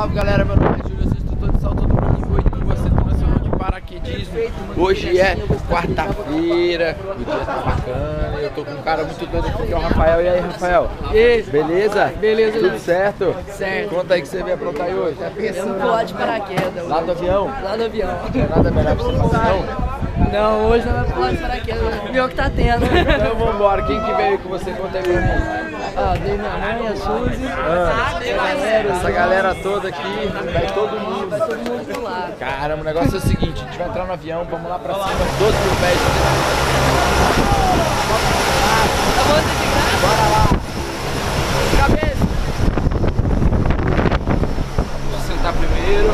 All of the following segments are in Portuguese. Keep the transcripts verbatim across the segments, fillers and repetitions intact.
salve galera, meu nome é Júlio, eu sou instrutor de salto do Brooklyn Boituva, Centro Nacional de Paraquedismo. Hoje é quarta-feira, o dia tá bacana e eu tô com um cara muito doido aqui que é o Rafael. E aí, Rafael? E beleza? Beleza, tudo certo? Certo. Conta aí que você veio aprontar aí hoje. Eu não pular de paraquedas. Lá do avião? Lá do avião. Não tem nada melhor pra você fazer não? Não, hoje não vai pular de paraquedas. Pior que tá tendo. Então vambora, quem que veio com você? Conta aí pra mim. Ah, dei minha mãe, a Suzy. Ah, essa galera toda aqui, vai todo mundo. Vai todo mundo pular. Caramba, o negócio é o seguinte, a gente vai entrar no avião, vamos lá pra cima, doze mil pés. Tá bom, de graça? Bora lá. Cabeça. Vou sentar primeiro.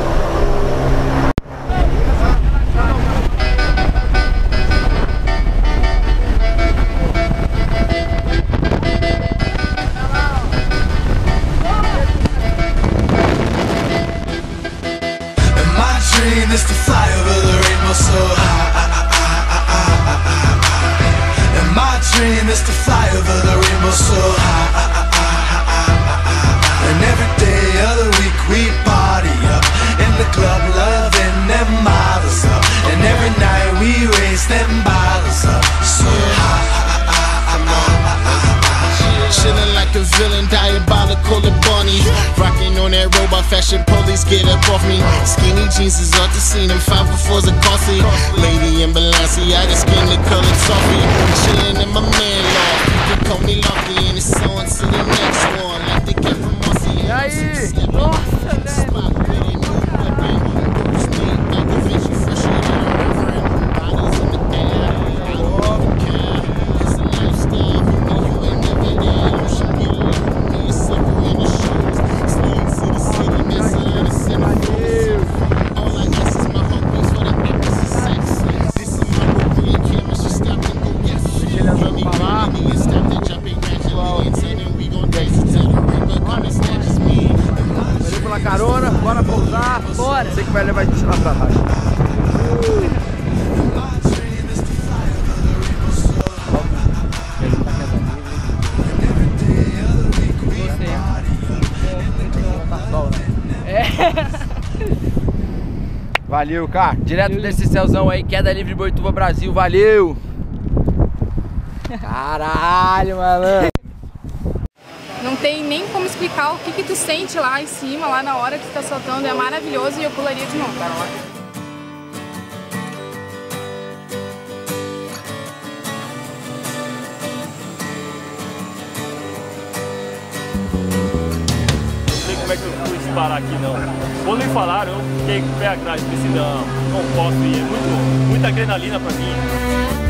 Is to fly over the rainbow so high. And my dream is to fly over the rainbow so high. And every day of the week we party up in the club, loving them models up. And every night we raise them bottles up so high. Chillin' like a villain, diabolical and bunny. Rockin' on that robot fashion, police get up off me. Skinny jeans is off the scene, and five for fours are costly. Lady in Balenciaga, skin the color toffee. Chillin' in my man law, people call me Lucky. And it's on to the next one, like they get from Mossy. E aí? Nossa, velho. Valeu pela carona, bora pousar. Bora. Você que vai levar a gente lá pra baixo. Valeu, cara. Direto Valeu. desse céuzão aí, Queda Livre Boituva Brasil. Valeu! Caralho, malandro. Não tem nem como explicar o que que tu sente lá em cima, lá na hora que tu tá soltando. É maravilhoso e eu pularia de novo. Não sei como é que eu fui disparar aqui não. Quando me falaram, eu fiquei com o pé atrás, pensei, não, não posso ir. É muito, muita adrenalina pra mim.